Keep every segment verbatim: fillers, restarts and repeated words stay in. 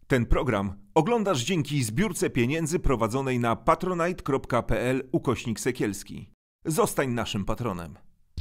Ten program oglądasz dzięki zbiórce pieniędzy prowadzonej na patronite.pl ukośnik Sekielski. Zostań naszym patronem.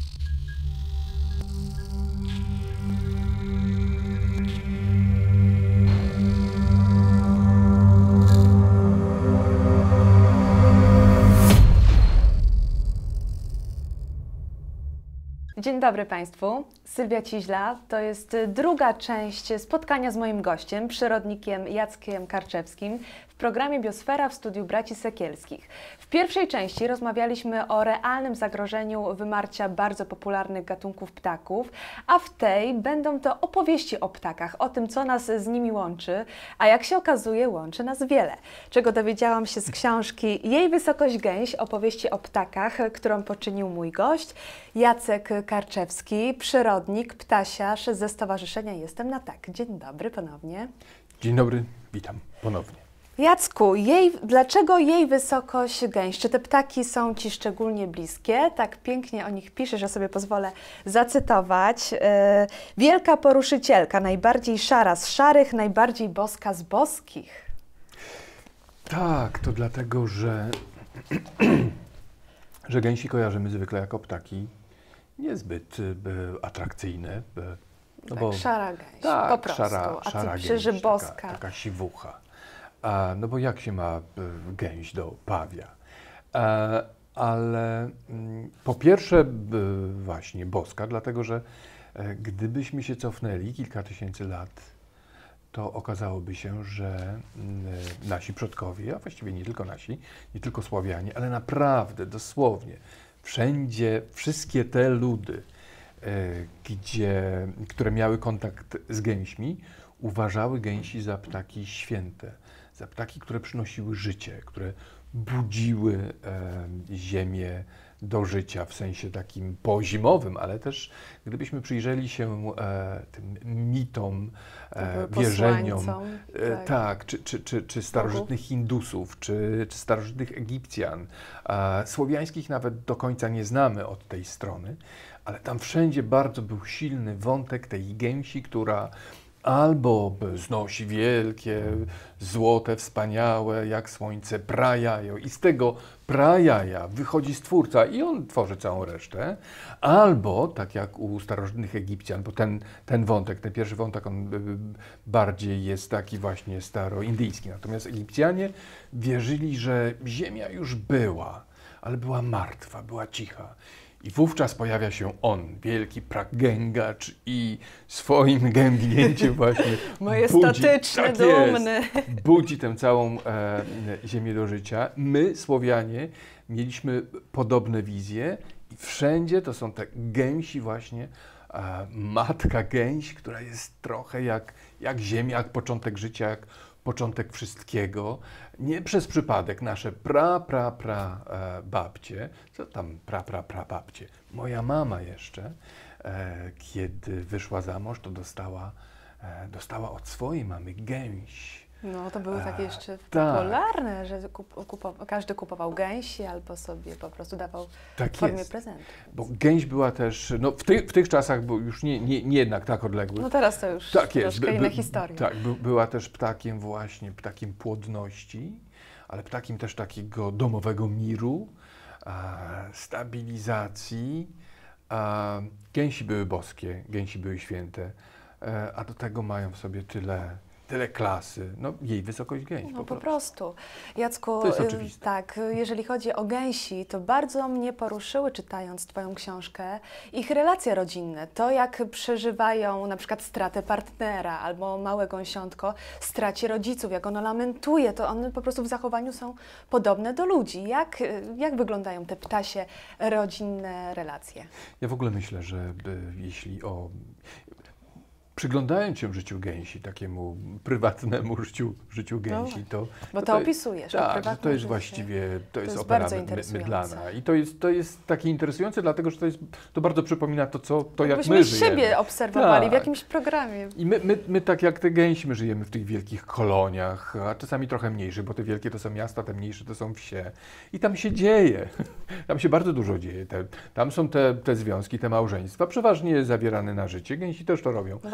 Dzień dobry Państwu, Sylwia Ciźla. To jest druga część spotkania z moim gościem, przyrodnikiem Jackiem Karczewskim w programie Biosfera w studiu Braci Sekielskich. W pierwszej części rozmawialiśmy o realnym zagrożeniu wymarcia bardzo popularnych gatunków ptaków, a w tej będą to opowieści o ptakach, o tym, co nas z nimi łączy, a jak się okazuje, łączy nas wiele, czego dowiedziałam się z książki Jej Wysokość Gęś, opowieści o ptakach, którą poczynił mój gość, Jacek Karczewski, przyrodnik, ptasiarz ze Stowarzyszenia Jestem na Tak. Dzień dobry ponownie. Dzień dobry, witam ponownie. Jacku, jej, dlaczego Jej Wysokość Gęś? Czy te ptaki są Ci szczególnie bliskie? Tak pięknie o nich pisze, że sobie pozwolę zacytować. Yy, wielka poruszycielka, najbardziej szara z szarych, najbardziej boska z boskich. Tak, to dlatego, że, że gęsi kojarzymy zwykle jako ptaki niezbyt y, atrakcyjne. Y, no tak, bo, szara gęś, tak, po prostu. szara, A szara ty krzyży gęś, boska. taka, taka siwucha. A, no bo jak się ma y, gęś do pawia? A, ale y, po pierwsze y, właśnie boska, dlatego że y, gdybyśmy się cofnęli kilka tysięcy lat, to okazałoby się, że y, nasi przodkowie, a właściwie nie tylko nasi, nie tylko Słowianie, ale naprawdę, dosłownie, wszędzie, wszystkie te ludy, y, gdzie, które miały kontakt z gęśmi, uważały gęsi za ptaki święte, za ptaki, które przynosiły życie, które budziły e, ziemię do życia w sensie takim pozimowym, ale też gdybyśmy przyjrzeli się e, tym mitom, e, wierzeniom, e, tak, tak czy, czy, czy, czy starożytnych Hindusów, czy, czy starożytnych Egipcjan, e, słowiańskich nawet do końca nie znamy od tej strony, ale tam wszędzie bardzo był silny wątek tej gęsi, która albo znosi wielkie, złote, wspaniałe, jak słońce, prajajo i z tego prajaja wychodzi Stwórca i on tworzy całą resztę, albo, tak jak u starożytnych Egipcjan, bo ten, ten wątek, ten pierwszy wątek, on bardziej jest taki właśnie staroindyjski, natomiast Egipcjanie wierzyli, że ziemia już była, ale była martwa, była cicha. I wówczas pojawia się on, wielki pragęgacz i swoim gębnięciem właśnie majestatyczny, budzi, tak dumny. Jest, budzi tę całą e, ziemię do życia. My, Słowianie, mieliśmy podobne wizje i wszędzie to są te gęsi właśnie, e, matka gęś, która jest trochę jak, jak ziemia, jak początek życia, jak początek wszystkiego. Nie przez przypadek nasze pra, pra, pra e, babcie, co tam pra, pra, pra babcie, moja mama jeszcze, e, kiedy wyszła za mąż, to dostała, e, dostała od swojej mamy gęś. No to były takie jeszcze e, popularne, tak, że kup, kupował, każdy kupował gęsi albo sobie po prostu dawał tak w formie jest. prezentu. Bo gęś była też, no w, ty, w tych czasach, bo już nie, nie, nie jednak tak odległych. No teraz to już tak troszkę jest. inna historia. Tak, by, była też ptakiem właśnie, ptakiem płodności, ale ptakiem też takiego domowego miru, a, stabilizacji. A, gęsi były boskie, gęsi były święte, a, a do tego mają w sobie tyle, tyle klasy. No, jej wysokość gęś. No po, po prostu. prostu. Jacku, To jest y, oczywiste. tak, jeżeli chodzi o gęsi, to bardzo mnie poruszyły, czytając Twoją książkę, ich relacje rodzinne. To, jak przeżywają na przykład stratę partnera albo małe gąsiątko stracie rodziców, jak ono lamentuje, to one po prostu w zachowaniu są podobne do ludzi. Jak, jak wyglądają te ptasie rodzinne relacje? Ja w ogóle myślę, że y, jeśli o... Przyglądając się życiu gęsi, takiemu prywatnemu życiu, życiu gęsi, no, to... Bo to, to opisujesz. Tak, że to jest życie. właściwie, to jest, jest opera bardzo my- interesujące. mydlana. I to jest, to jest takie interesujące, dlatego że to, jest, to bardzo przypomina to, co, to jak Jakbyśmy my żyjemy. siebie obserwowali tak. w jakimś programie. I my, my, my tak jak te gęsi, my żyjemy w tych wielkich koloniach, a czasami trochę mniejszych, bo te wielkie to są miasta, te mniejsze to są wsie. I tam się dzieje. Tam się bardzo dużo dzieje. Te, tam są te, te związki, te małżeństwa, przeważnie zawierane na życie. Gęsi też to robią. No właśnie,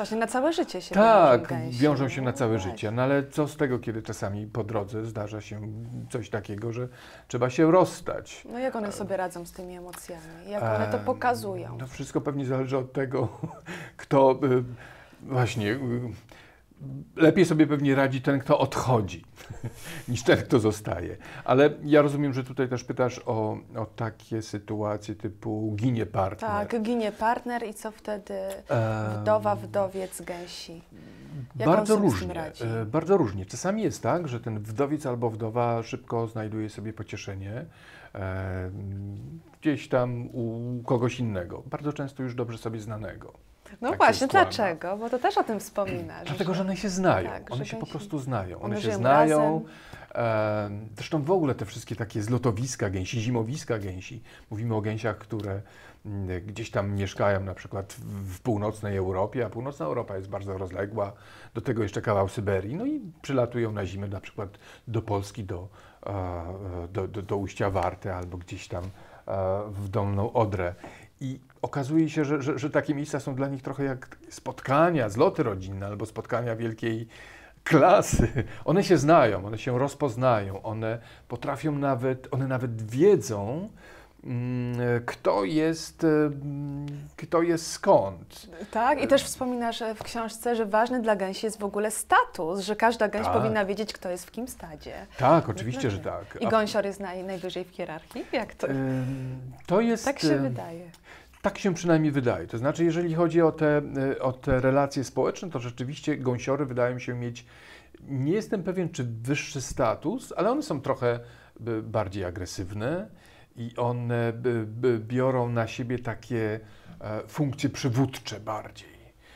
właśnie, na całe życie się tak, wiążą gęsi. wiążą się na całe No życie. właśnie. No ale co z tego, kiedy czasami po drodze zdarza się coś takiego, że trzeba się rozstać. No jak one sobie radzą z tymi emocjami? Jak one to Em, pokazują? No wszystko pewnie zależy od tego, kto y, właśnie... Y, lepiej sobie pewnie radzi ten, kto odchodzi, niż ten, kto zostaje. Ale ja rozumiem, że tutaj też pytasz o, o takie sytuacje typu ginie partner. Tak, ginie partner i co wtedy wdowa, wdowiec, gęsi? Jak Bardzo on sobie z tym różnie, radzi? e, bardzo różnie. Czasami jest tak, że ten wdowiec albo wdowa szybko znajduje sobie pocieszenie e, gdzieś tam u kogoś innego, bardzo często już dobrze sobie znanego. No tak się właśnie, składa. dlaczego? Bo to też o tym wspominasz. Dlatego, że one się znają, tak, one że się po gęsi- prostu znają, one, one się żyją znają. E, zresztą w ogóle te wszystkie takie zlotowiska gęsi, zimowiska gęsi, mówimy o gęsiach, które mm, gdzieś tam mieszkają na przykład w, w północnej Europie, a północna Europa jest bardzo rozległa, do tego jeszcze kawał Syberii, no i przylatują na zimę na przykład do Polski, do, e, do, do, do Ujścia Warty albo gdzieś tam e, w Dolną Odrę. I okazuje się, że, że, że takie miejsca są dla nich trochę jak spotkania, zloty rodzinne albo spotkania wielkiej klasy. One się znają, one się rozpoznają, one potrafią nawet, one nawet wiedzą, mm, kto jest, mm, kto jest skąd. Tak, i też wspominasz w książce, że ważny dla gęsi jest w ogóle status, że każda gęś Tak. powinna wiedzieć, kto jest w kim stadzie. Tak, oczywiście, że tak. I A- gąsior jest naj, najwyżej w hierarchii? Jak to? Ym, To jest... Tak się ym, wydaje. Tak się przynajmniej wydaje. To znaczy, jeżeli chodzi o te, y, o te relacje społeczne, to rzeczywiście gąsiory wydają się mieć, nie jestem pewien, czy wyższy status, ale one są trochę y, bardziej agresywne i one y, y, biorą na siebie takie e, funkcje przywódcze bardziej.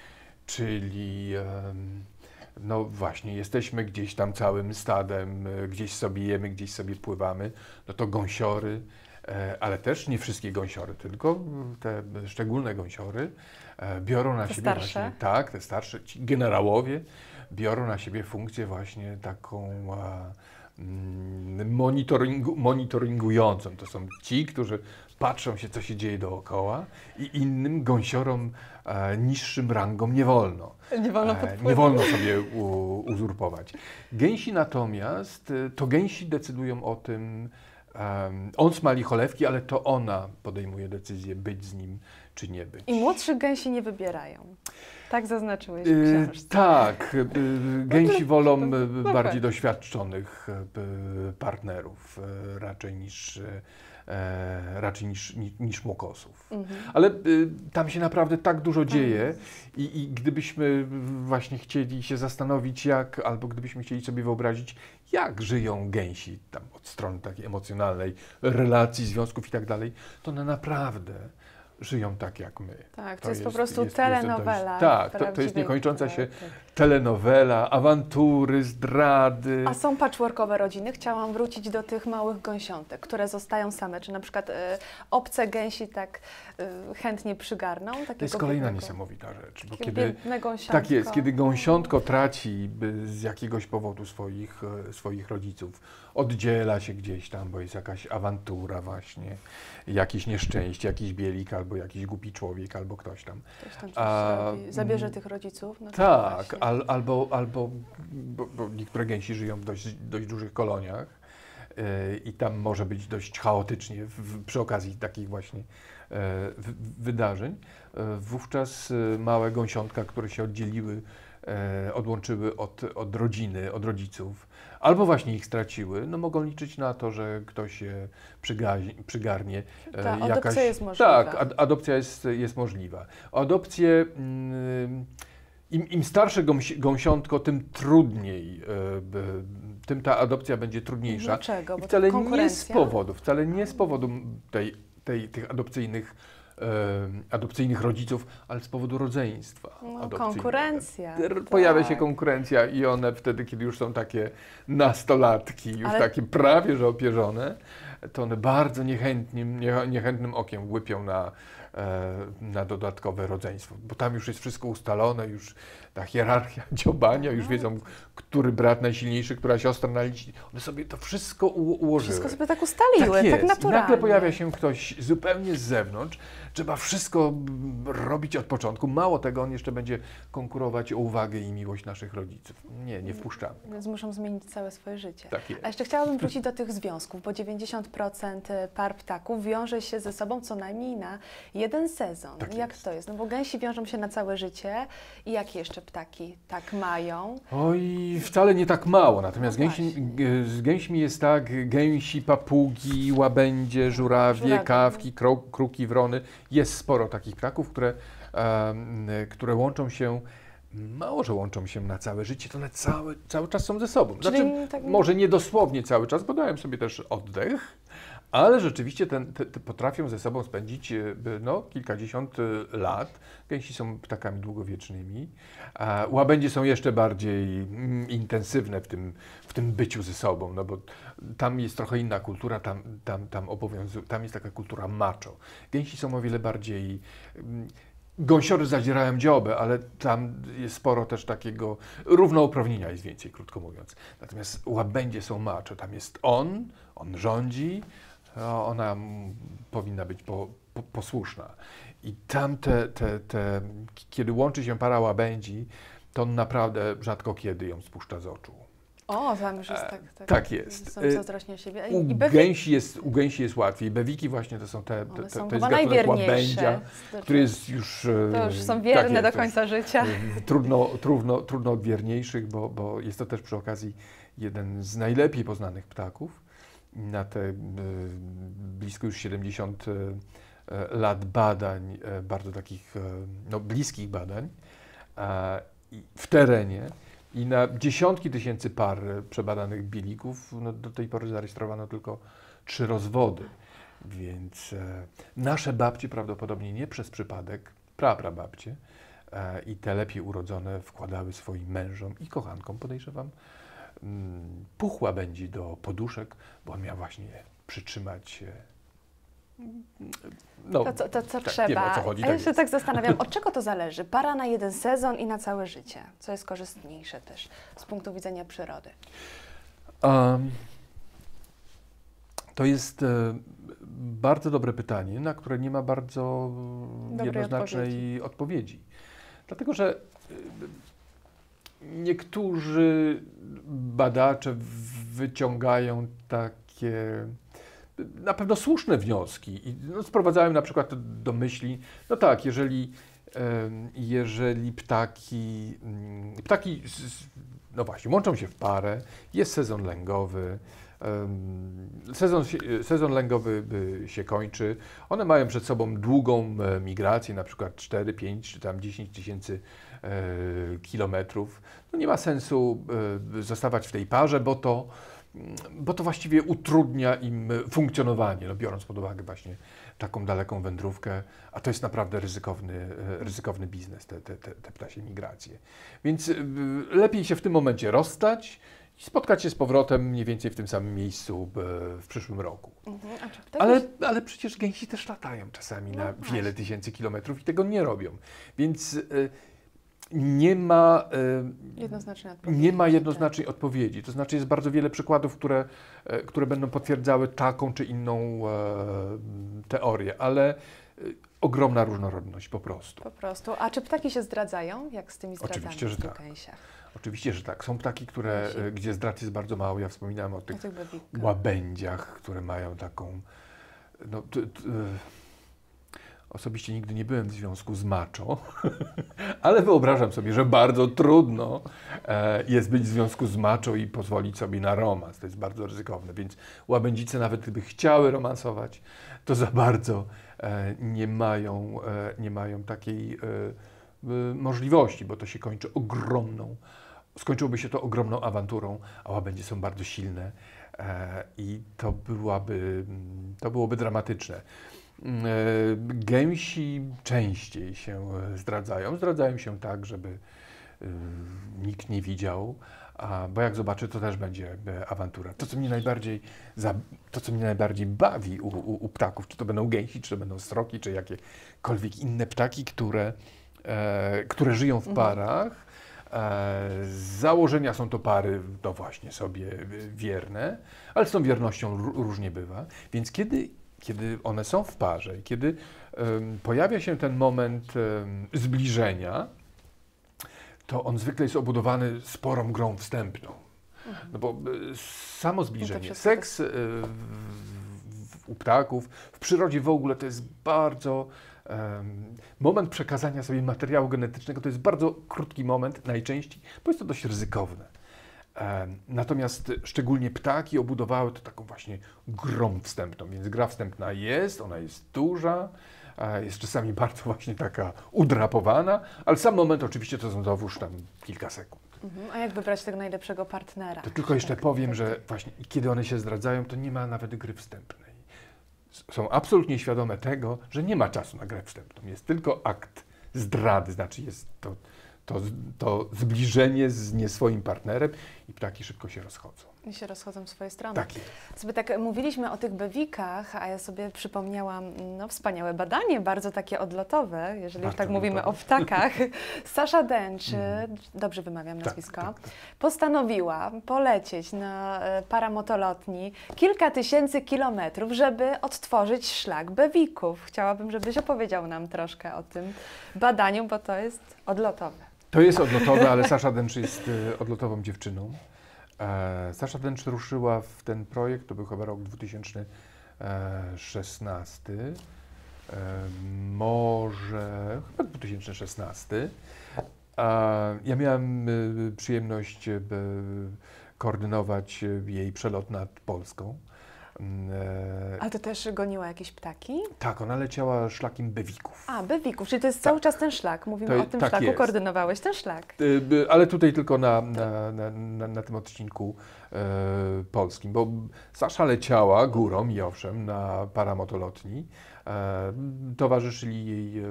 Czyli em, no właśnie, jesteśmy gdzieś tam całym stadem, y, gdzieś sobie jemy, gdzieś sobie pływamy, no to gąsiory, e, ale też nie wszystkie gąsiory, tylko te szczególne gąsiory e, biorą na Te siebie starsze? właśnie, tak, te starsze, ci generałowie biorą na siebie funkcję właśnie taką a, mm, monitoringu, monitoringującą. To są ci, którzy patrzą się, co się dzieje dookoła i innym gąsiorom e, niższym rangom nie wolno. Nie wolno E, podpływać. nie wolno sobie u, uzurpować. Gęsi natomiast, e, to gęsi decydują o tym, um, on smali cholewki, ale to ona podejmuje decyzję być z nim, czy nie być. I młodszych gęsi nie wybierają. Tak zaznaczyłeś w Y, książce. tak, y, gęsi wolą y, no bardziej tak. doświadczonych y, partnerów y, raczej niż, y, e, raczej niż, ni- niż młokosów. Mhm. Ale y, tam się naprawdę tak dużo dzieje i, i gdybyśmy właśnie chcieli się zastanowić, jak, albo gdybyśmy chcieli sobie wyobrazić, jak żyją gęsi tam od strony takiej emocjonalnej, relacji, związków i tak dalej, to one naprawdę żyją tak jak my. Tak, to, jest, po prostu telenowela. dość, tak, to, to jest prawdziwej- niekończąca się tak, tak. telenowela, awantury, zdrady. A są patchworkowe rodziny? Chciałam wrócić do tych małych gąsiątek, które zostają same. Czy na przykład e, obce gęsi tak e, chętnie przygarną? Takiego To jest kolejna biednego- niesamowita rzecz, bo takiego kiedy, biedne gąsiątko. tak jest, kiedy gąsiątko traci by, z jakiegoś powodu swoich, e, swoich rodziców, oddziela się gdzieś tam, bo jest jakaś awantura właśnie, jakieś nieszczęście, jakiś bielik, albo jakiś głupi człowiek, albo ktoś tam. Ktoś tam coś A, zrobi, zabierze tych rodziców? No to Tak, właśnie. al, albo, albo bo, bo niektóre gęsi żyją w dość, dość dużych koloniach yy, i tam może być dość chaotycznie w, w, przy okazji takich właśnie yy, w, wydarzeń. Yy, wówczas yy, małe gąsiątka, które się oddzieliły, yy, odłączyły od, od rodziny, od rodziców, albo właśnie ich straciły, no mogą liczyć na to, że ktoś je przygazi, przygarnie. Ta yy, adopcja jest możliwa. Tak, ad, adopcja jest, jest możliwa. Adopcję... Yy, Im, Im starsze gąsi, gąsiątko, tym trudniej, e, b, tym ta adopcja będzie trudniejsza. Dlaczego? I Bo wcale nie z konkurencja? powodu, wcale nie z powodu tej, tej, tych adopcyjnych, e, adopcyjnych rodziców, ale z powodu rodzeństwa. No, adopcyjnego. konkurencja. R- Pojawia się tak. konkurencja i one wtedy, kiedy już są takie nastolatki, już Ale- takie prawie że opierzone, to one bardzo niechętnym, nie, niechętnym okiem łypią na na dodatkowe rodzeństwo, bo tam już jest wszystko ustalone, już ta hierarchia dziobania, już wiedzą, który brat najsilniejszy, która siostra najliczniejsza. One sobie to wszystko u- ułożyły. Wszystko sobie tak ustaliły, tak, tak jest. naturalnie. I nagle pojawia się ktoś zupełnie z zewnątrz, trzeba wszystko robić od początku. Mało tego, on jeszcze będzie konkurować o uwagę i miłość naszych rodziców. Nie, nie wpuszczamy. Więc muszą zmienić całe swoje życie. Tak jest. A jeszcze chciałabym wrócić do tych związków, bo dziewięćdziesiąt procent par ptaków wiąże się ze sobą co najmniej na jeden sezon. Tak Jak jest. to jest? No bo gęsi wiążą się na całe życie i jakie jeszcze ptaki tak mają? Oj, wcale nie tak mało. Natomiast No gęsi, g- z gęśmi jest tak, gęsi, papugi, łabędzie, żurawie, Żurawie. kawki, kro, kruki, wrony. Jest sporo takich ptaków, które, em, które łączą się, mało że łączą się na całe życie, to one cały, cały czas są ze sobą. Czyli Znaczy, tak- może nie dosłownie cały czas, bo dają sobie też oddech, ale rzeczywiście ten, te, te potrafią ze sobą spędzić e, no, kilkadziesiąt e, lat. Gęsi są ptakami długowiecznymi. A łabędzie są jeszcze bardziej mm, intensywne w tym, w tym byciu ze sobą, no bo tam jest trochę inna kultura, tam, tam, tam, obowiązu- tam jest taka kultura macho. Gęsi są o wiele bardziej... Mm, Gąsiory zadzierają dziobę, ale tam jest sporo też takiego równouprawnienia jest więcej, krótko mówiąc. Natomiast łabędzie są macho. Tam jest on, on rządzi, a ona mm, powinna być po, po, posłuszna. I tam te, te, te, kiedy łączy się para łabędzi, to on naprawdę rzadko kiedy ją spuszcza z oczu. O, tam już jest tak. Tak, tak jest. Są Y, zazdrośni o siebie. U I bewi- gęsi jest, u gęsi jest łatwiej. Bewiki właśnie to są te, te, One te, są to jest chyba gatunek najwierniejsze. łabędzia, który jest już... To już są tak wierne jest, do to już- końca życia. Trudno, trudno, trudno od wierniejszych, bo, bo jest to też przy okazji jeden z najlepiej poznanych ptaków. Na te y, blisko już siedemdziesiąt y, lat badań, y, bardzo takich y, no, bliskich badań a, i w terenie i na dziesiątki tysięcy par przebadanych bilików no, do tej pory zarejestrowano tylko trzy rozwody. Więc e, nasze babcie prawdopodobnie nie przez przypadek, praprababcie, e, i te lepiej urodzone wkładały swoim mężom i kochankom, podejrzewam, mm, puch łabędzi do poduszek, bo on miał właśnie przytrzymać e, no, To, co, to, co tak, trzeba. wiemy, o co chodzi, A tak ja się jest. tak zastanawiam, od czego to zależy? Para na jeden sezon i na całe życie. Co jest korzystniejsze też z punktu widzenia przyrody? Um, to jest e, bardzo dobre pytanie, na które nie ma bardzo Dobrej jednoznacznej odpowiedzi. odpowiedzi. Dlatego, że e, niektórzy badacze wyciągają takie na pewno słuszne wnioski i no, sprowadzają na przykład do myśli, no tak, jeżeli, em, jeżeli ptaki, mm, ptaki z- z- no właśnie, łączą się w parę, jest sezon lęgowy, em, sezon, się- sezon lęgowy by się kończy, one mają przed sobą długą e, migrację, na przykład cztery, pięć czy tam dziesięć tysięcy e, kilometrów. No nie ma sensu e, zostawać w tej parze, bo to bo to właściwie utrudnia im funkcjonowanie, no biorąc pod uwagę właśnie taką daleką wędrówkę, a to jest naprawdę ryzykowny, e, ryzykowny biznes, te, te, te, te ptasie migracje. Więc y, lepiej się w tym momencie rozstać i spotkać się z powrotem mniej więcej w tym samym miejscu w, w przyszłym roku. Mhm. A czy ptaki Ale, się- ale przecież gęsi też latają czasami No na właśnie. wiele tysięcy kilometrów i tego nie robią. Więc y, nie ma... y, jednoznacznej odpowiedzi? nie ma jednoznacznej odpowiedzi. To znaczy jest bardzo wiele przykładów, które, e, które będą potwierdzały taką czy inną e, teorię, ale e, ogromna różnorodność po prostu. Po prostu. A czy ptaki się zdradzają, jak z tymi zdradzami Oczywiście, że w tych tak. gęsiach? Oczywiście, że tak. Są ptaki, które, e, gdzie zdrad jest bardzo mało. Ja wspominałem o O tych tych bewikach. łabędziach, które mają taką... No, t, t, osobiście nigdy nie byłem w związku z macho, ale wyobrażam sobie, że bardzo trudno e, jest być w związku z macho i pozwolić sobie na romans. To jest bardzo ryzykowne, więc łabędzice nawet gdyby chciały romansować, to za bardzo e, nie mają, e, nie mają takiej e, e, możliwości, bo to się kończy ogromną, skończyłoby się to ogromną awanturą, a łabędzie są bardzo silne e, i to byłaby, to byłoby dramatyczne. E, Gęsi częściej się e, zdradzają. Zdradzają się tak, żeby e, nikt nie widział, A, bo jak zobaczy, to też będzie e, awantura. To, co mnie najbardziej, za, to, co mnie najbardziej bawi u, u, u ptaków, czy to będą gęsi, czy to będą sroki, czy jakiekolwiek inne ptaki, które, e, które żyją w parach. E, z założenia są to pary, no właśnie, sobie wierne, ale z tą wiernością r- różnie bywa. Więc kiedy, kiedy one są w parze, kiedy um, pojawia się ten moment um, zbliżenia, to on zwykle jest obudowany sporą grą wstępną. Mhm. No bo y, samo zbliżenie, no seks y, w, w, u ptaków, w przyrodzie w ogóle to jest bardzo... Um, moment przekazania sobie materiału genetycznego to jest bardzo krótki moment, najczęściej, bo jest to dość ryzykowne. Um, natomiast szczególnie ptaki obudowały to taką właśnie grą wstępną, więc gra wstępna jest, ona jest duża, jest czasami bardzo właśnie taka udrapowana, ale sam moment oczywiście to znowuż tam kilka sekund. Mhm. A jak wybrać tego najlepszego partnera? To tylko jeszcze tak, powiem, tak. że właśnie kiedy one się zdradzają, to nie ma nawet gry wstępnej. Są absolutnie świadome tego, że nie ma czasu na grę wstępną. Jest tylko akt zdrady, znaczy jest to, to, to zbliżenie z nie swoim partnerem i ptaki szybko się rozchodzą. I się rozchodzą w swoje strony. Tak jest. Sobie tak mówiliśmy o tych bewikach, a ja sobie przypomniałam no, wspaniałe badanie, bardzo takie odlotowe, jeżeli już tak mówimy o ptakach. Sasha Dench, mm. dobrze wymawiam nazwisko, tak, tak, tak. postanowiła polecieć na paramotolotni kilka tysięcy kilometrów, żeby odtworzyć szlak bewików. Chciałabym, żebyś opowiedział nam troszkę o tym badaniu, bo to jest odlotowe. To jest odlotowe, ale Sasha Dench jest odlotową dziewczyną. Sasha Dench ruszyła w ten projekt, to był chyba rok dwa tysiące szesnasty, może chyba dwa tysiące szesnasty. Ja miałem przyjemność koordynować jej przelot nad Polską. Ale to też goniła jakieś ptaki? Tak, ona leciała szlakiem bewików. A, bewików, czyli to jest tak. cały czas ten szlak. Mówimy to, o tym tak szlaku, jest. koordynowałeś ten szlak. Ale tutaj tylko na, na, na, na, na tym odcinku e, polskim, bo Sasza leciała górą i owszem na paramotolotni. E, towarzyszyli jej e,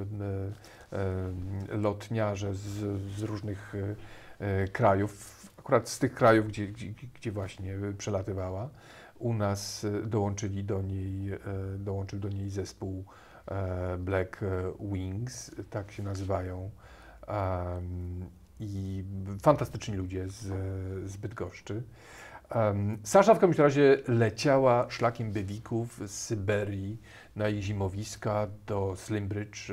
e, lotniarze z, z różnych e, krajów, akurat z tych krajów, gdzie, gdzie, gdzie właśnie przelatywała. U nas dołączyli do niej, dołączył do niej zespół Black Wings, tak się nazywają, um, i fantastyczni ludzie z, z Bydgoszczy. Um, Sasza w każdym razie leciała szlakiem bewików z Syberii na ich zimowiska do Slimbridge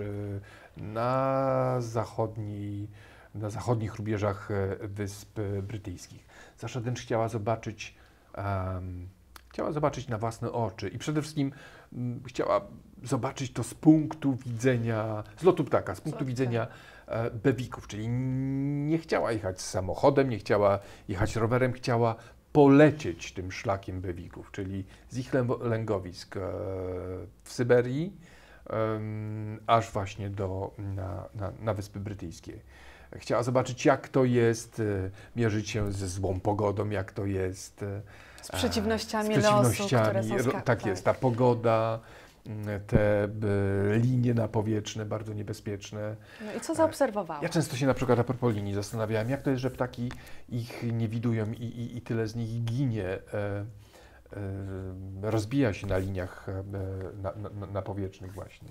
na, zachodniej, na zachodnich rubieżach Wysp Brytyjskich. Sasza Dench chciała zobaczyć um, Chciała zobaczyć na własne oczy i przede wszystkim m, chciała zobaczyć to z punktu widzenia, z lotu ptaka, z punktu Co? widzenia e, bewików, czyli nie chciała jechać samochodem, nie chciała jechać rowerem, chciała polecieć tym szlakiem bewików, czyli z ich lęgowisk e, w Syberii e, aż właśnie do, na, na, na Wyspy Brytyjskie. Chciała zobaczyć, jak to jest e, mierzyć się ze złą pogodą, jak to jest e, z przeciwnościami, z przeciwnościami losu, które są ska- tak jest, ta pogoda, te y, linie napowietrzne, bardzo niebezpieczne. No i co zaobserwowałam? Ja często się na przykład a propos linii zastanawiałem, jak to jest, że ptaki ich nie widują i, i, i tyle z nich ginie, e, e, rozbija się na liniach e, na, na, napowietrznych właśnie.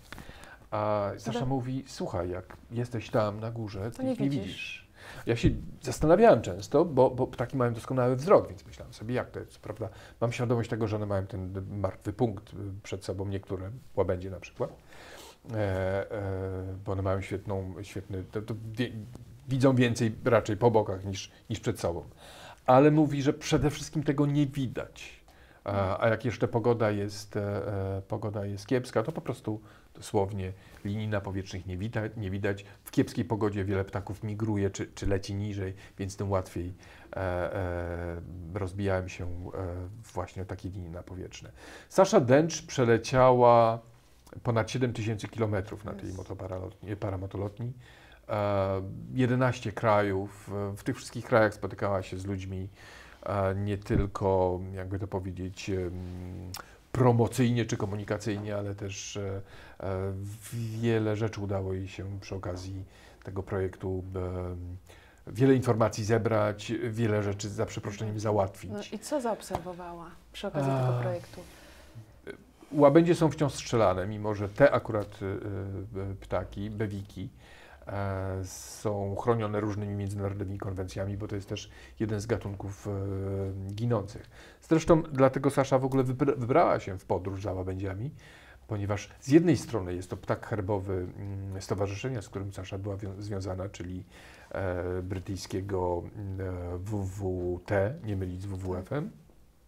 A Sasza Do... mówi, słuchaj, jak jesteś tam na górze, to nie ich nie widzisz. widzisz. Ja się zastanawiałem często, bo, bo ptaki mają doskonały wzrok, więc myślałem sobie, jak to jest, prawda? Mam świadomość tego, że one mają ten martwy punkt przed sobą, niektóre, łabędzie na przykład, e, e, bo one mają świetną, świetny, to, to wie, widzą więcej raczej po bokach niż, niż przed sobą. Ale mówi, że przede wszystkim tego nie widać. A, a jak jeszcze pogoda jest, e, pogoda jest kiepska, to po prostu dosłownie linii napowietrznych nie widać, nie widać. W kiepskiej pogodzie wiele ptaków migruje czy, czy leci niżej, więc tym łatwiej e, e, rozbijałem się e, właśnie o takie linie napowietrzne. Sasha Dench przeleciała ponad siedem tysięcy kilometrów na tej motoparamotolotni, paramotolotni. E, jedenaście krajów. W tych wszystkich krajach spotykała się z ludźmi e, nie tylko, jakby to powiedzieć, e, promocyjnie czy komunikacyjnie, ale też e, wiele rzeczy udało jej się przy okazji tego projektu e, wiele informacji zebrać, wiele rzeczy za przeproszeniem załatwić. No i co zaobserwowała przy okazji A... tego projektu? Łabędzie są wciąż strzelane, mimo że te akurat y, ptaki, bewiki, y, są chronione różnymi międzynarodowymi konwencjami, bo to jest też jeden z gatunków y, ginących. Zresztą dlatego Sasza w ogóle wybra wybrała się w podróż za łabędziami, ponieważ z jednej strony jest to ptak herbowy y, stowarzyszenia, z którym Sasza była związana, czyli y, brytyjskiego y, W W T, nie mylić z W W F em.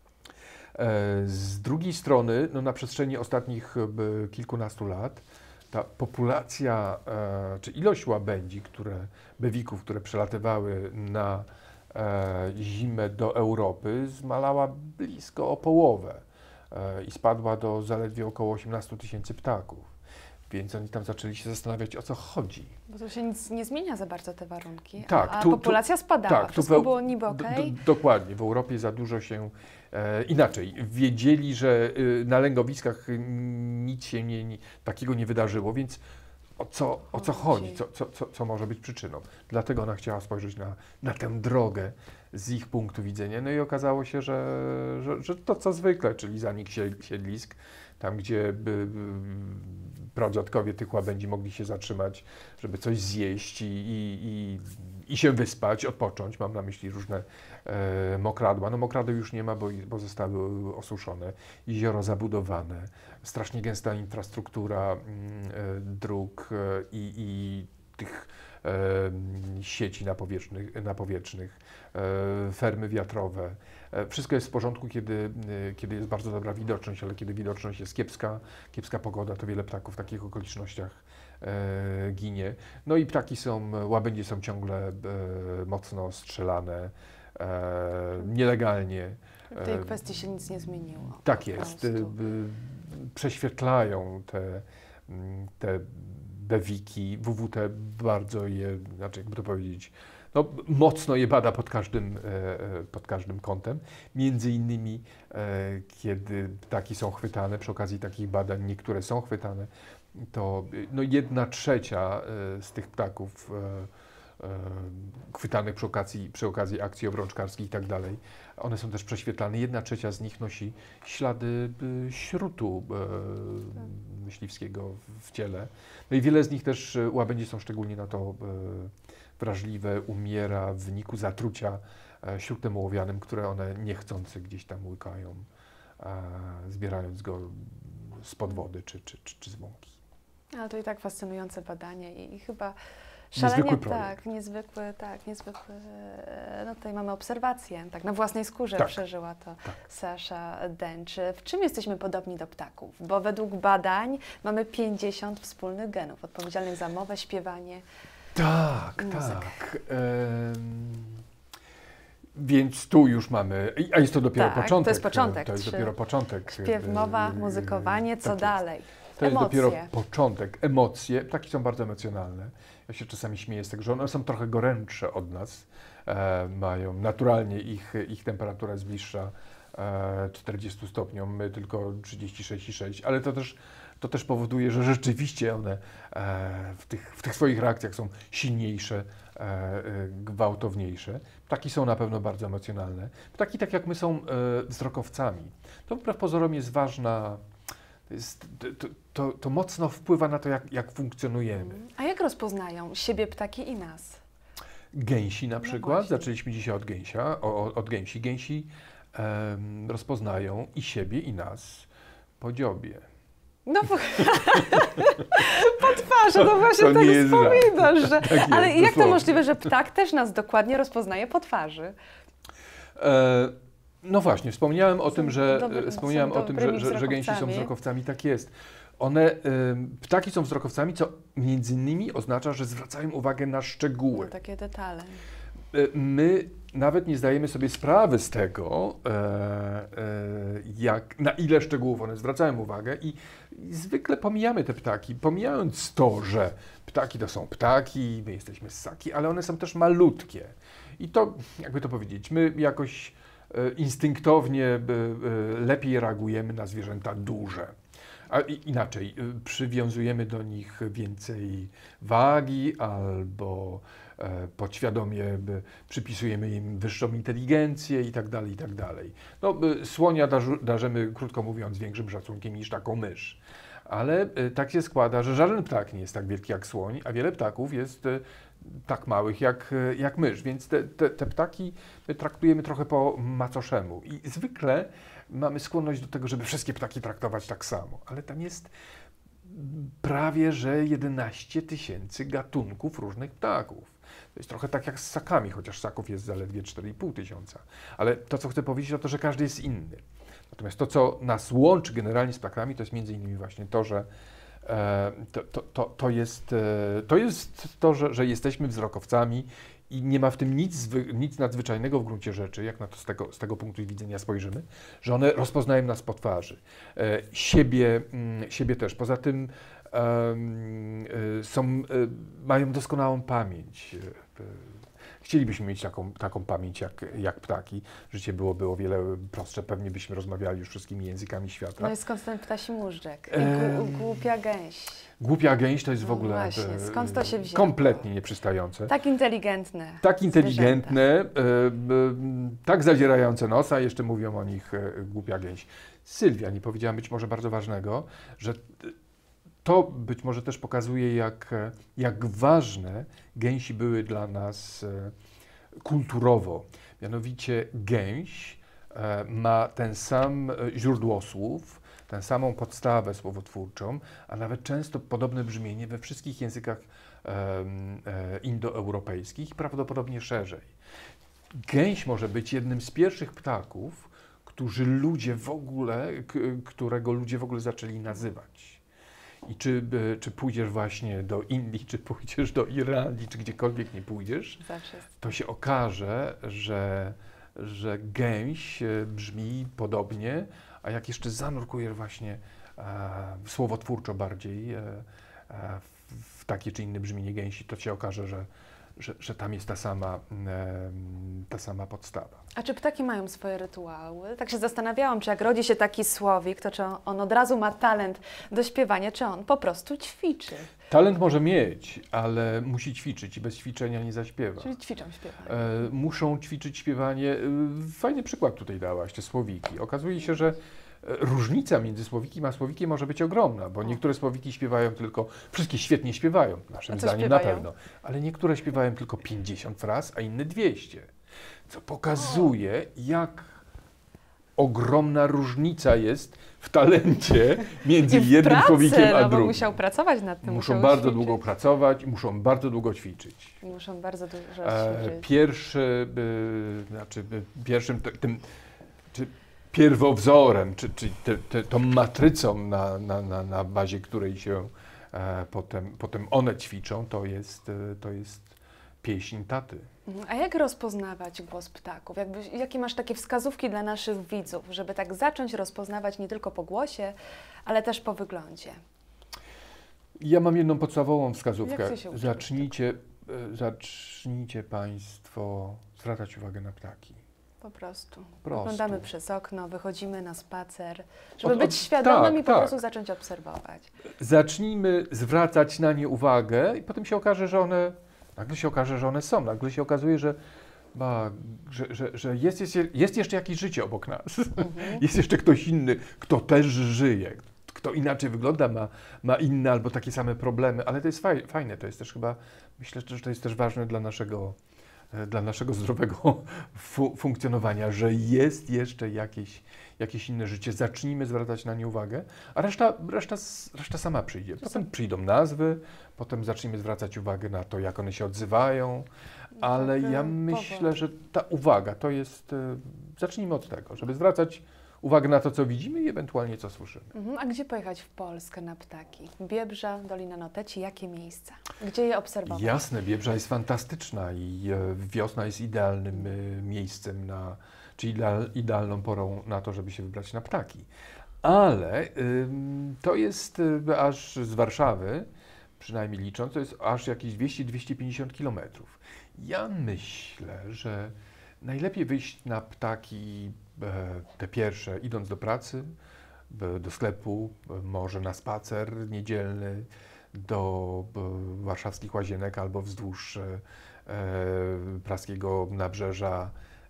Z drugiej strony, no na przestrzeni ostatnich kilkunastu lat ta populacja, czy ilość łabędzi, które, bewików, które przelatywały na zimę do Europy, zmalała blisko o połowę i spadła do zaledwie około osiemnastu tysięcy ptaków. Więc oni tam zaczęli się zastanawiać, o co chodzi. Bo tu się nic nie zmienia za bardzo te warunki, tak, a, a tu, populacja tu, spadała, tak, wszystko tu, było niby okej. do, dokładnie, w Europie za dużo się, e, inaczej, wiedzieli, że y, na lęgowiskach nic się nie, nie, takiego nie wydarzyło, więc o co, o co chodzi, co, co, co, co może być przyczyną. Dlatego ona chciała spojrzeć na, na tę drogę z ich punktu widzenia, no i okazało się, że, że, że to co zwykle, czyli zanik siedlisk, tam gdzie by, by, pradziadkowie tych łabędzi mogli się zatrzymać, żeby coś zjeść i, i, i, i się wyspać, odpocząć. Mam na myśli różne e, mokradła. No mokradeł już nie ma, bo, bo zostały osuszone. Jezioro zabudowane, strasznie gęsta infrastruktura, e, dróg e, i, i tych e, sieci napowietrznych, napowietrznych e, fermy wiatrowe. Wszystko jest w porządku, kiedy, kiedy jest bardzo dobra widoczność, ale kiedy widoczność jest kiepska, kiepska pogoda, to wiele ptaków w takich okolicznościach e, ginie. No i ptaki są, łabędzie są ciągle e, mocno strzelane, e, nielegalnie. W tej kwestii się nic nie zmieniło. Tak jest. E, prześwietlają te, te bewiki. W W T bardzo je, znaczy jakby to powiedzieć, no, mocno je bada pod każdym, pod każdym kątem. Między innymi, kiedy ptaki są chwytane, przy okazji takich badań niektóre są chwytane, to no, jedna trzecia z tych ptaków chwytanych przy okazji, przy okazji akcji obrączkarskich i tak dalej, one są też prześwietlane. Jedna trzecia z nich nosi ślady śrutu myśliwskiego w ciele. No i wiele z nich też, łabędzie są szczególnie na to wrażliwe, umiera w wyniku zatrucia śrutem ołowianym, które one niechcący gdzieś tam łykają, zbierając go spod wody czy, czy, czy, czy z łąki. Ale to i tak fascynujące badanie i chyba szalenie, niezwykły tak, niezwykły, tak, niezwykły, no tutaj mamy obserwację, tak, na własnej skórze tak. przeżyła to tak. Sasza Dęcz. W czym jesteśmy podobni do ptaków? Bo według badań mamy pięćdziesiąt wspólnych genów odpowiedzialnych za mowę, śpiewanie, Tak, muzykę. tak. Ehm, więc tu już mamy, a jest to dopiero tak, początek. to jest początek. To jest dopiero początek. Śpiew, mowa, muzykowanie, co tak dalej? Jest. To Emocje. jest dopiero początek. Emocje, ptaki są bardzo emocjonalne. Ja się czasami śmieję z tego, że one są trochę gorętsze od nas. E, mają, naturalnie ich, ich temperatura jest bliższa e, czterdziestu stopniom, my tylko trzydzieści sześć i sześć, ale to też To też powoduje, że rzeczywiście one e, w, tych, w tych swoich reakcjach są silniejsze, e, e, gwałtowniejsze. Ptaki są na pewno bardzo emocjonalne. Ptaki, tak jak my, są e, wzrokowcami. To wbrew pozorom jest ważna, to, jest, to, to, to mocno wpływa na to, jak, jak funkcjonujemy. A jak rozpoznają siebie ptaki i nas? Gęsi na No przykład, właśnie. zaczęliśmy dzisiaj od gęsia, o, od gęsi. Gęsi e, rozpoznają i siebie, i nas po dziobie. No po twarzy, no właśnie To tak nie jest wspominasz, że... Tak jest, ale jak to dosłownie. możliwe, że ptak też nas dokładnie rozpoznaje po twarzy? E, no właśnie, wspomniałem o Są tym, że, dobry- wspomniałem są o tym, że, dobrymi że, że gęsi są wzrokowcami. wzrokowcami, tak jest. One, ym, ptaki są wzrokowcami, co między innymi oznacza, że zwracają uwagę na szczegóły. No, takie detale. Y, My nawet nie zdajemy sobie sprawy z tego, e, e, jak, na ile szczegółów one zwracają uwagę i, i zwykle pomijamy te ptaki, pomijając to, że ptaki to są ptaki, my jesteśmy ssaki, ale one są też malutkie. I to, jakby to powiedzieć, my jakoś e, instynktownie e, e, lepiej reagujemy na zwierzęta duże. A inaczej, przywiązujemy do nich więcej wagi albo podświadomie przypisujemy im wyższą inteligencję i tak dalej, i tak dalej. No, słonia darzymy, krótko mówiąc, większym szacunkiem niż taką mysz. Ale tak się składa, że żaden ptak nie jest tak wielki jak słoń, a wiele ptaków jest tak małych jak, jak mysz, więc te, te, te ptaki my traktujemy trochę po macoszemu. I zwykle mamy skłonność do tego, żeby wszystkie ptaki traktować tak samo, ale tam jest prawie że jedenaście tysięcy gatunków różnych ptaków. To jest trochę tak jak z ssakami, chociaż ssaków jest zaledwie cztery i pół tysiąca. Ale to, co chcę powiedzieć, to to, że każdy jest inny. Natomiast to, co nas łączy generalnie z ptakami, to jest między innymi właśnie to, że e, to, to, to, to, jest, e, to jest to, że, że jesteśmy wzrokowcami i nie ma w tym nic, nic nadzwyczajnego w gruncie rzeczy, jak na to z tego, z tego punktu widzenia spojrzymy, że one rozpoznają nas po twarzy. E, siebie, m, siebie też. Poza tym e, e, są, e, mają doskonałą pamięć. E, Chcielibyśmy mieć taką, taką pamięć jak, jak ptaki. Życie byłoby o wiele prostsze, pewnie byśmy rozmawiali już wszystkimi językami świata. No i skąd ten ptasi móżdżek? I Ehm, głupia gęś. Głupia gęś to jest w No ogóle właśnie, e, skąd to się wzięło? kompletnie nieprzystające. Tak inteligentne. Tak inteligentne, e, e, zwierzęta. tak zadzierające nosa, jeszcze mówią o nich e, głupia gęś. Sylwia nie powiedziała być może bardzo ważnego, że to być może też pokazuje, jak, jak ważne gęsi były dla nas e, kulturowo. Mianowicie gęś e, ma ten sam e, źródłosłów, tę samą podstawę słowotwórczą, a nawet często podobne brzmienie we wszystkich językach e, e, indoeuropejskich i prawdopodobnie szerzej. Gęś może być jednym z pierwszych ptaków, którzy ludzie w ogóle, k, którego ludzie w ogóle zaczęli nazywać. I czy, czy pójdziesz właśnie do Indii, czy pójdziesz do Irlandii, czy gdziekolwiek nie pójdziesz, Zawsze. to się okaże, że, że gęś brzmi podobnie, a jak jeszcze zanurkujesz właśnie e, słowotwórczo bardziej e, e, w takie czy inne brzmienie gęsi, to się okaże, że, że, że tam jest ta sama, e, ta sama podstawa. A czy ptaki mają swoje rytuały? Tak się zastanawiałam, czy jak rodzi się taki słowik, to czy on, on od razu ma talent do śpiewania, czy on po prostu ćwiczy? Talent może mieć, ale musi ćwiczyć i bez ćwiczenia nie zaśpiewa. Czyli ćwiczą śpiewanie. E, muszą ćwiczyć śpiewanie. E, fajny przykład tutaj dałaś, te słowiki. Okazuje się, że e, różnica między słowikiem a słowikiem może być ogromna, bo niektóre słowiki śpiewają tylko, wszystkie świetnie śpiewają, naszym A co zdaniem śpiewają? na pewno, ale niektóre śpiewają tylko pięćdziesiąt fraz, a inne dwieście. Co pokazuje, jak ogromna różnica jest w talencie między I w jednym pracy, słowikiem a no bo drugim. musiał pracować nad tym. Muszą musiał bardzo ćwiczyć. długo pracować i muszą bardzo długo ćwiczyć. I muszą bardzo dużo E, ćwiczyć. pierwszy, y, znaczy y, pierwszym t- tym, czy pierwowzorem, czy, czy te, te, tą matrycą, na, na, na, na bazie której się e, potem, potem one ćwiczą, to jest, e, to jest pieśń taty. Mhm. A jak rozpoznawać głos ptaków? Jakby, jakie masz takie wskazówki dla naszych widzów, żeby tak zacząć rozpoznawać nie tylko po głosie, ale też po wyglądzie? Ja mam jedną podstawową wskazówkę. Jak ty się uczyłeś Zacznijcie, e, zacznijcie Państwo zwracać uwagę na ptaki. Po prostu. prostu. Oglądamy przez okno, wychodzimy na spacer, żeby Od- być od- świadomym tak, i po tak. prostu zacząć obserwować. Zacznijmy zwracać na nie uwagę i potem się okaże, że one, nagle się okaże, że one są. Nagle się okazuje, że, ba, że, że, że jest, jest, jest jeszcze jakieś życie obok nas. Mhm. Jest jeszcze ktoś inny, kto też żyje, kto inaczej wygląda, ma, ma inne albo takie same problemy, ale to jest faj, fajne, to jest też chyba, myślę, że to jest też ważne dla naszego, e, dla naszego zdrowego fu funkcjonowania, że jest jeszcze jakieś, jakieś inne życie. Zacznijmy zwracać na nie uwagę, a reszta, reszta, s- reszta sama przyjdzie. Potem przyjdą nazwy, potem zacznijmy zwracać uwagę na to, jak one się odzywają, ale Tak, ja e, myślę, powoli. że ta uwaga to jest, e, zacznijmy od tego, żeby zwracać uwagę na to, co widzimy i ewentualnie co słyszymy. Mhm. A gdzie pojechać w Polskę na ptaki? Biebrza, Dolina Noteci, jakie miejsca? Gdzie je obserwować? Jasne, Biebrza jest fantastyczna i e, wiosna jest idealnym e, miejscem, na, czy ideal, idealną porą na to, żeby się wybrać na ptaki. Ale ym, to jest y, aż z Warszawy, przynajmniej licząc, to jest aż jakieś dwieście do dwustu pięćdziesięciu kilometrów. Ja myślę, że najlepiej wyjść na ptaki e, te pierwsze, idąc do pracy, do sklepu, może na spacer niedzielny, do warszawskich Łazienek albo wzdłuż praskiego nabrzeża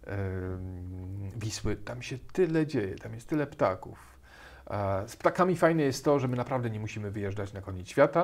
Wisły. Tam się tyle dzieje, tam jest tyle ptaków. Z ptakami fajne jest to, że my naprawdę nie musimy wyjeżdżać na koniec świata,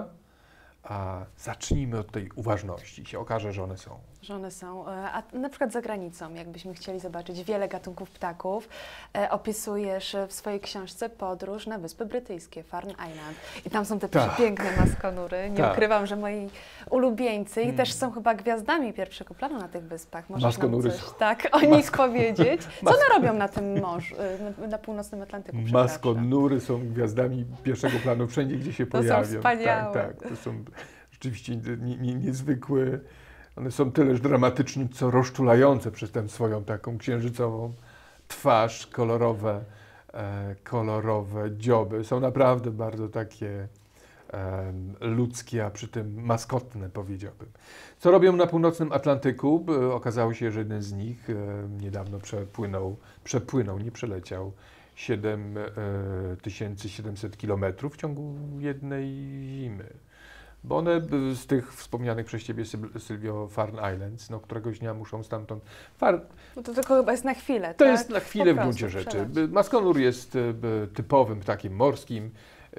a zacznijmy od tej uważności. Się okaże, że one są. Że one są. A na przykład za granicą, jakbyśmy chcieli zobaczyć wiele gatunków ptaków, e, opisujesz w swojej książce podróż na Wyspy Brytyjskie, Farne Island. I tam są te tak. przepiękne maskonury. Nie tak. ukrywam, że moi ulubieńcy i hmm. też są chyba gwiazdami pierwszego planu na tych wyspach. Możesz maskonury nam coś są. tak o nich powiedzieć? Co one robią na tym morzu, na, na północnym Atlantyku? Maskonury są gwiazdami pierwszego planu wszędzie, gdzie się to pojawią. Są wspaniałe. Tak, tak. To są rzeczywiście nie, nie, niezwykłe. One są tyleż dramatyczne, co rozczulające przez tę swoją taką księżycową twarz, kolorowe, e, kolorowe dzioby. Są naprawdę bardzo takie e, ludzkie, a przy tym maskotne, powiedziałbym. Co robią na północnym Atlantyku? E, okazało się, że jeden z nich e, niedawno przepłynął, przepłynął, nie przeleciał siedem tysięcy siedemset kilometrów w ciągu jednej zimy. Bo one z tych wspomnianych przez Ciebie, Sylwio, Farne Islands, no któregoś dnia muszą stamtąd... Far... No to tylko chyba jest na chwilę, To tak? jest na chwilę Po w gruncie prostu rzeczy. przelać. Maskonur jest typowym ptakiem morskim,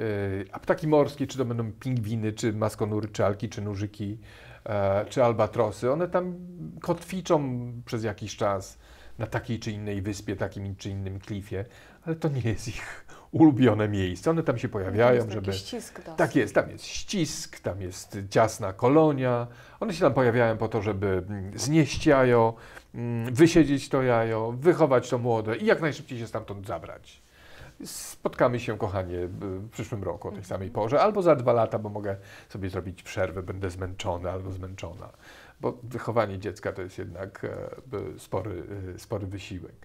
a ptaki morskie, czy to będą pingwiny, czy maskonury, czy alki, czy nużyki, czy albatrosy, one tam kotwiczą przez jakiś czas na takiej czy innej wyspie, takim czy innym klifie, ale to nie jest ich ulubione miejsce. One tam się pojawiają, jest żeby... taki ścisk dosyć. Tak jest, tam jest ścisk, tam jest ciasna kolonia. One się tam pojawiają po to, żeby znieść jajo, wysiedzieć to jajo, wychować to młode i jak najszybciej się stamtąd zabrać. Spotkamy się, kochanie, w przyszłym roku o tej samej porze, albo za dwa lata, bo mogę sobie zrobić przerwę, będę zmęczony albo zmęczona. Bo wychowanie dziecka to jest jednak spory, spory wysiłek.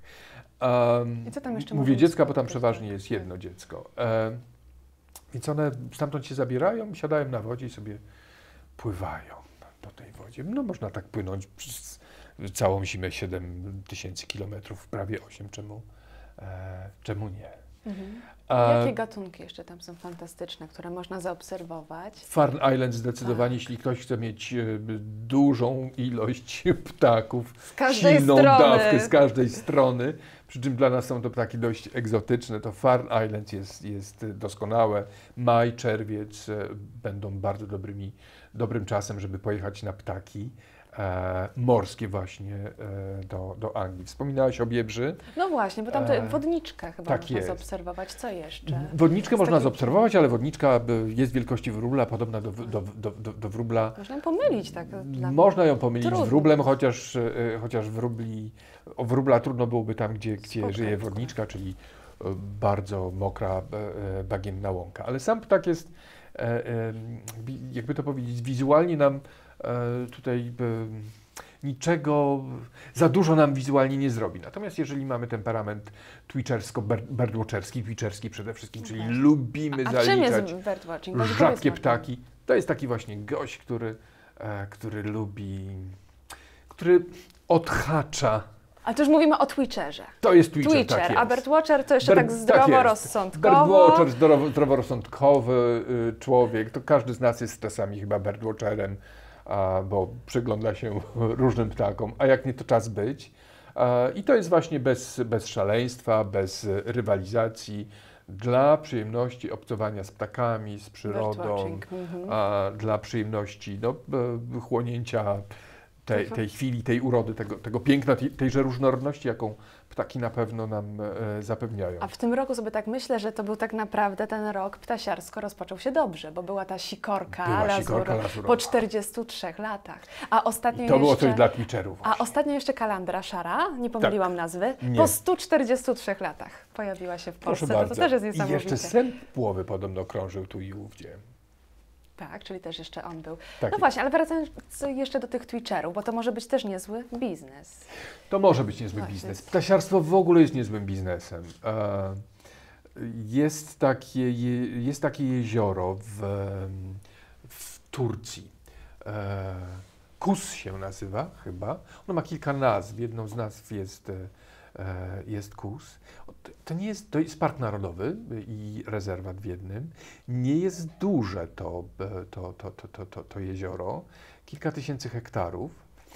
Um, I co tam jeszcze mówię możemy dziecka, bo tam spotkać? przeważnie jest jedno dziecko. Um, więc one stamtąd się zabierają, siadają na wodzie i sobie pływają do tej wodzie. No można tak płynąć przez całą zimę, siedem tysięcy kilometrów, prawie osiem, czemu, e, czemu nie? Mhm. A, Jakie gatunki jeszcze tam są fantastyczne, które można zaobserwować? Farne Island zdecydowanie, Tak. jeśli ktoś chce mieć e, dużą ilość ptaków, Z każdej silną strony. dawkę z każdej strony, przy czym dla nas są to ptaki dość egzotyczne, to Farne Island jest, jest doskonałe. Maj, czerwiec e, będą bardzo dobrymi, dobrym czasem, żeby pojechać na ptaki e, morskie właśnie e, do, do Anglii. Wspominałeś o biebrzy. No właśnie, bo tam to E, wodniczkę chyba tak można jest. zaobserwować. Co jeszcze? Wodniczkę Z można takiej- zaobserwować, ale wodniczka y, jest wielkości wróbla, podobna do, do, do, do, do wróbla. Można ją pomylić tak dla Można ją pomylić Trudno. z wróblem, chociaż, y, chociaż wróbli, o wróbla trudno byłoby tam, gdzie, gdzie Spotkać, żyje tak. wodniczka, czyli y, bardzo mokra, y, bagienna łąka. Ale sam ptak jest, y, y, jakby to powiedzieć, wizualnie nam y, tutaj y, niczego za dużo nam wizualnie nie zrobi. Natomiast jeżeli mamy temperament twitchersko-birdwatcherski, twitcherski przede wszystkim, czyli Właśnie. lubimy A czym jest zaliczać birdwatching? Może rzadkie powiedzmy o tym. ptaki, to jest taki właśnie gość, który, e, który lubi, który odhacza. Ale to już mówimy o Twitcherze. To jest Twitcher, Twitcher, tak jest. a birdwatcher to jeszcze Bird- tak zdroworozsądkowo. Birdwatcher, zdrowo, zdroworozsądkowy y, człowiek, to każdy z nas jest czasami chyba birdwatcherem, a, bo przygląda się różnym ptakom, a jak nie, to czas być. A, I to jest właśnie bez, bez szaleństwa, bez rywalizacji, dla przyjemności obcowania z ptakami, z przyrodą, Birdwatching, mhm. a, dla przyjemności no, b- chłonięcia tej, tej chwili, tej urody, tego, tego piękna, tej, tejże różnorodności, jaką ptaki na pewno nam e, zapewniają. A w tym roku sobie tak myślę, że to był tak naprawdę ten rok ptasiarsko rozpoczął się dobrze, bo była ta sikorka, Była lazuro, sikorka lazurowa. po czterdziestu trzech latach. A ostatnio I to było jeszcze... coś dla Twitcherów A właśnie. ostatnio jeszcze kalandra szara, nie pomyliłam nazwy, Nie. po stu czterdziestu trzech latach pojawiła się w Proszę Polsce. To, bardzo. to też jest I niesamowite. jeszcze sęp płowy podobno krążył tu i ówdzie. Tak, czyli też jeszcze on był. Tak no jest. właśnie, ale wracając jeszcze do tych Twitcherów, bo to może być też niezły biznes. To może być niezły Właśnie. biznes. Ptasiarstwo w ogóle jest niezłym biznesem. E, Jest takie, je- jest takie jezioro w, w Turcji. E, Kus się nazywa chyba. Ono ma kilka nazw. Jedną z nazw jest jest Kus. To nie jest, to jest park narodowy i rezerwat w jednym. Nie jest duże to, to, to, to, to, to, to jezioro, kilka tysięcy hektarów.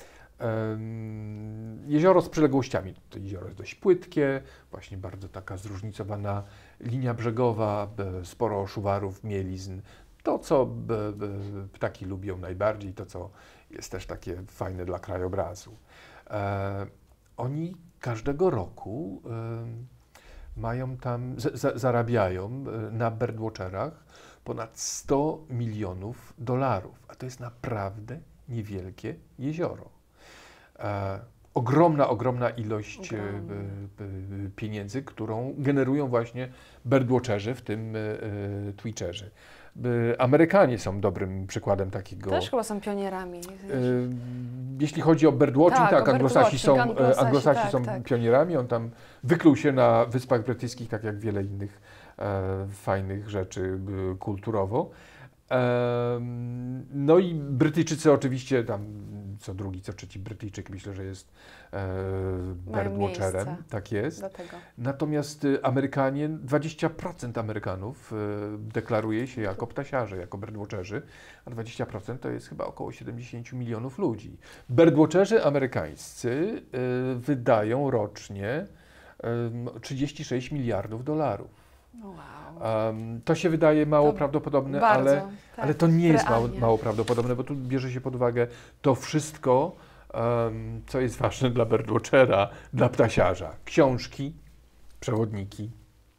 Um, jezioro z przyległościami. To jezioro jest dość płytkie, właśnie bardzo taka zróżnicowana linia brzegowa, sporo oszuwarów, mielizn. To, co b, b, ptaki lubią najbardziej, to, co jest też takie fajne dla krajobrazu. E, oni każdego roku e, mają tam, z, z, zarabiają na birdwatcherach ponad sto milionów dolarów, a to jest naprawdę niewielkie jezioro. E, ogromna, ogromna ilość e, e, pieniędzy, którą generują właśnie birdwatcherzy, w tym e, Twitcherzy. Amerykanie są dobrym przykładem takiego. Też chyba są pionierami. Y, jeśli chodzi o birdwatching, tak, tak anglosasi są, anglosasi, anglosasi tak, są tak. pionierami. On tam wykluł się na Wyspach Brytyjskich, tak jak wiele innych e, fajnych rzeczy e, kulturowo. E, no i Brytyjczycy oczywiście, tam co drugi, co trzeci Brytyjczyk myślę, że jest e, birdwatcherem. Tak jest. Natomiast y, Amerykanie, dwadzieścia procent Amerykanów y, deklaruje się jako ptasiarze, jako birdwatcherzy, a dwadzieścia procent to jest chyba około siedemdziesiąt milionów ludzi. Birdwatcherzy amerykańscy y, wydają rocznie y, trzydzieści sześć miliardów dolarów. Wow. Um, to się wydaje mało to prawdopodobne, bardzo, ale, tak, ale to nie jest mało, realnie. mało prawdopodobne, bo tu bierze się pod uwagę to wszystko, um, co jest ważne dla birdwatchera, dla ptasiarza. Książki, przewodniki,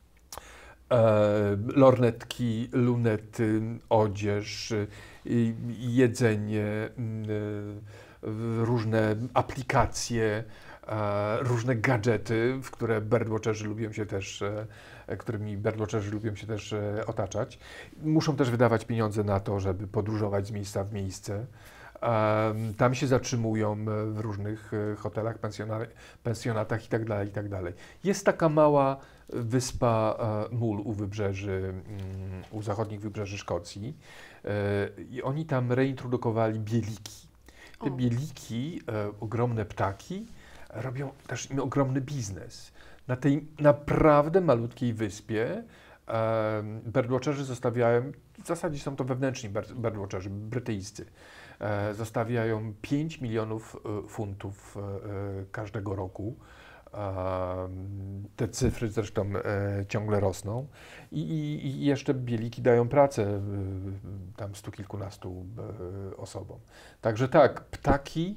e, lornetki, lunety, odzież, y, jedzenie, y, różne aplikacje, e, różne gadżety, w które birdwatcherzy lubią się też e, którymi birdwatcherzy lubią się też e, otaczać. Muszą też wydawać pieniądze na to, żeby podróżować z miejsca w miejsce. E, tam się zatrzymują w różnych e, hotelach, pensjona, pensjonatach itd., itd. Jest taka mała wyspa e, Mull u wybrzeży, mm, u zachodnich wybrzeży Szkocji e, i oni tam reintrodukowali bieliki. Te o. bieliki, e, ogromne ptaki, robią też im ogromny biznes. Na tej naprawdę malutkiej wyspie e, birdwatcherzy zostawiają, w zasadzie są to wewnętrzni birdwatcherzy, brytyjscy, e, zostawiają pięć milionów e, funtów e, każdego roku. E, te cyfry zresztą e, ciągle rosną I, i, i jeszcze bieliki dają pracę e, tam stu kilkunastu e, osobom. Także tak, ptaki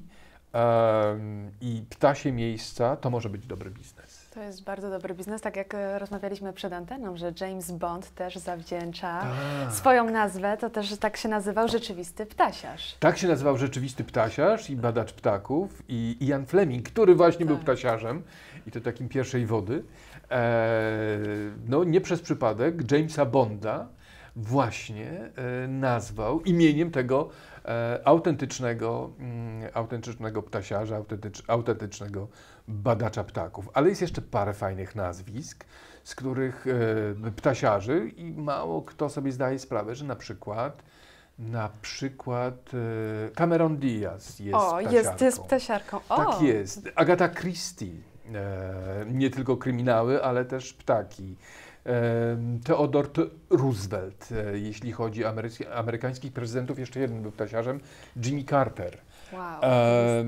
e, i ptasie miejsca to może być dobry biznes. To jest bardzo dobry biznes, tak jak rozmawialiśmy przed anteną, że James Bond też zawdzięcza A. swoją nazwę, to też tak się nazywał rzeczywisty ptasiarz. Tak się nazywał rzeczywisty ptasiarz i badacz ptaków i Ian Fleming, który właśnie tak. był ptasiarzem i to takim pierwszej wody. E, no nie przez przypadek Jamesa Bonda właśnie e, nazwał imieniem tego e, autentycznego, mm, autentycznego ptasiarza, autentycz, autentycznego badacza ptaków. Ale jest jeszcze parę fajnych nazwisk, z których e, ptasiarzy i mało kto sobie zdaje sprawę, że na przykład na przykład e, Cameron Diaz jest o, ptasiarką. Jest, jest ptasiarką. O. Tak jest. Agatha Christie. E, nie tylko kryminały, ale też ptaki. E, Theodore Roosevelt, e, jeśli chodzi o ameryki, amerykańskich prezydentów, jeszcze jeden był ptasiarzem, Jimmy Carter. Wow. E, e,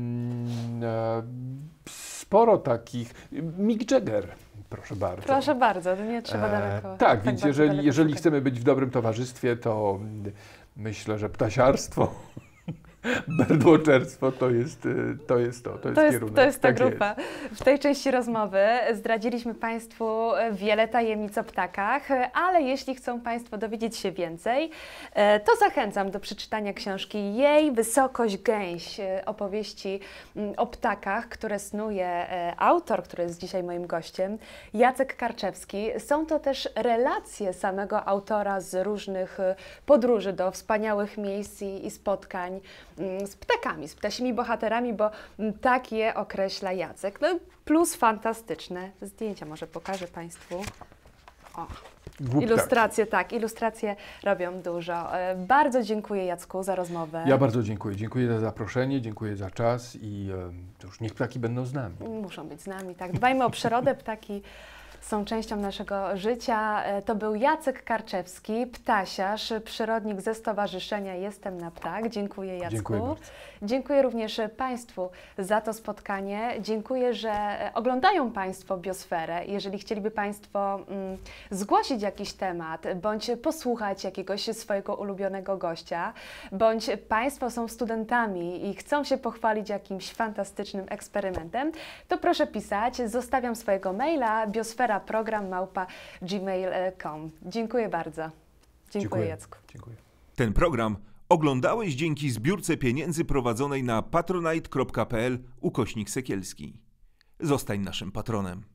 sporo takich. Mick Jagger, proszę bardzo. Proszę bardzo, to nie trzeba daleko. E, tak, tak, więc jeżeli, jeżeli chcemy być w dobrym towarzystwie, to myślę, że ptasiarstwo, birdwatcherstwo to jest to, jest to, to jest, to jest kierunek. To jest ta tak grupa. Jest. W tej części rozmowy zdradziliśmy Państwu wiele tajemnic o ptakach, ale jeśli chcą Państwo dowiedzieć się więcej, to zachęcam do przeczytania książki Jej Wysokość Gęś, opowieści o ptakach, które snuje autor, który jest dzisiaj moim gościem, Jacek Karczewski. Są to też relacje samego autora z różnych podróży do wspaniałych miejsc i, i spotkań z ptakami, z ptasimi bohaterami, bo tak je określa Jacek. No, plus fantastyczne zdjęcia, może pokażę Państwu. O. Głuptaki. Ilustracje, tak, ilustracje robią dużo. E, Bardzo dziękuję, Jacku, za rozmowę. Ja bardzo dziękuję. Dziękuję za zaproszenie, dziękuję za czas i e, już niech ptaki będą z nami. Muszą być z nami, tak. Dbajmy o przyrodę, ptaki są częścią naszego życia. E, To był Jacek Karczewski, ptasiarz, przyrodnik ze Stowarzyszenia Jestem na Ptak. Dziękuję, Jacku. Dziękuję bardzo. Dziękuję również Państwu za to spotkanie. Dziękuję, że oglądają Państwo Biosferę. Jeżeli chcieliby Państwo mm, zgłosić jakiś temat, bądź posłuchać jakiegoś swojego ulubionego gościa, bądź Państwo są studentami i chcą się pochwalić jakimś fantastycznym eksperymentem, to proszę pisać. Zostawiam swojego maila biosferaprogram małpa gmail kropka com. Dziękuję bardzo. Dziękuję, Dziękuję. Jacku. Dziękuję. Ten program oglądałeś dzięki zbiórce pieniędzy prowadzonej na patronite kropka pl ukośnik Sekielski. Zostań naszym patronem.